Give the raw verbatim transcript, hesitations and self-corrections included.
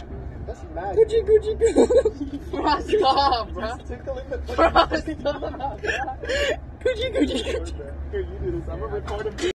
That's mad. Gucci, Gucci, Gucci. Bro, stop, bro. Tickling the Bro, stop, bro. Gucci, Gucci, Gucci. Here, you do this. I'm gonna record a video.